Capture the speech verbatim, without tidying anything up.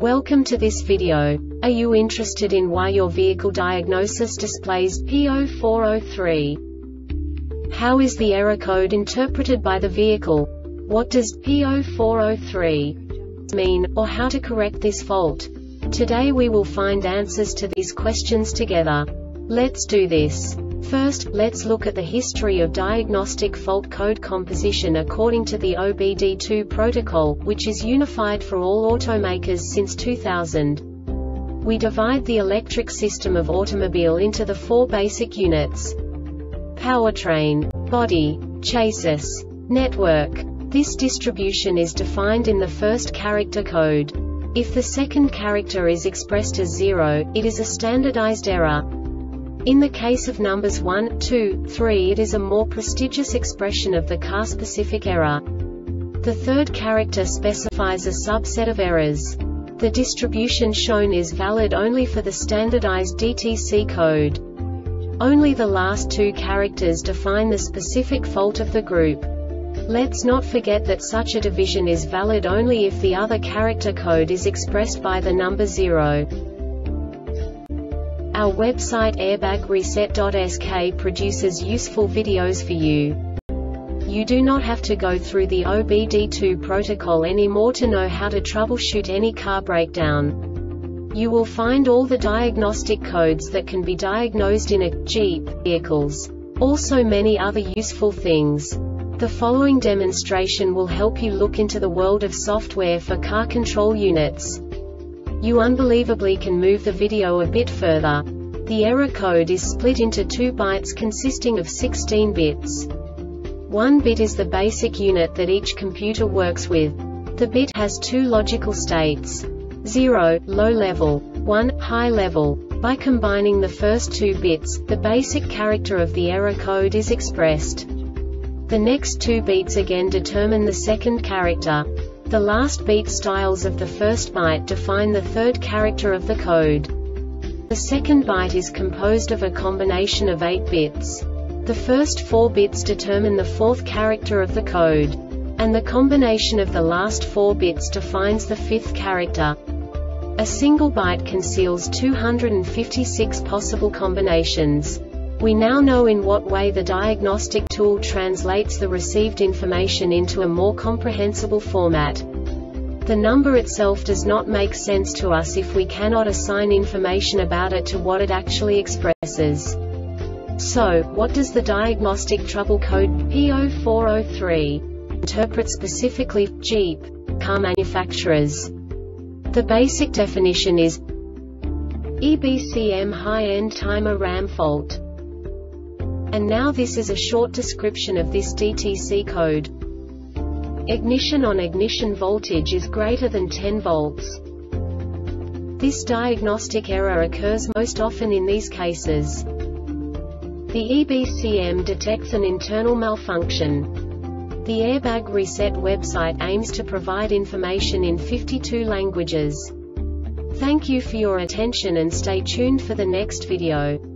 Welcome to this video. Are you interested in why your vehicle diagnosis displays P zero four zero three? How is the error code interpreted by the vehicle? What does P zero four zero three mean, or how to correct this fault? Today we will find answers to these questions together. Let's do this. First, let's look at the history of diagnostic fault code composition according to the O B D two protocol, which is unified for all automakers since two thousand. We divide the electric system of automobile into the four basic units: powertrain, body, chassis, network. This distribution is defined in the first character code. If the second character is expressed as zero, it is a standardized error. In the case of numbers one, two, three, it is a more prestigious expression of the car-specific error. The third character specifies a subset of errors. The distribution shown is valid only for the standardized D T C code. Only the last two characters define the specific fault of the group. Let's not forget that such a division is valid only if the other character code is expressed by the number zero. Our website airbag reset dot S K produces useful videos for you. You do not have to go through the O B D two protocol anymore to know how to troubleshoot any car breakdown. You will find all the diagnostic codes that can be diagnosed in a Jeep vehicles. Also many other useful things. The following demonstration will help you look into the world of software for car control units. You unbelievably can move the video a bit further. The error code is split into two bytes consisting of sixteen bits. One bit is the basic unit that each computer works with. The bit has two logical states: zero, low level, one, high level. By combining the first two bits, the basic character of the error code is expressed. The next two beats again determine the second character. The last beat styles of the first byte define the third character of the code. The second byte is composed of a combination of eight bits. The first four bits determine the fourth character of the code. And the combination of the last four bits defines the fifth character. A single byte conceals two hundred fifty-six possible combinations. We now know in what way the diagnostic tool translates the received information into a more comprehensible format. The number itself does not make sense to us if we cannot assign information about it to what it actually expresses. So, what does the diagnostic trouble code P zero four zero three interpret specifically for Jeep car manufacturers? The basic definition is E B C M high-end timer RAM fault. And now this is a short description of this D T C code. Ignition on ignition voltage is greater than ten volts. This diagnostic error occurs most often in these cases. The E B C M detects an internal malfunction. The Airbag Reset website aims to provide information in fifty-two languages. Thank you for your attention and stay tuned for the next video.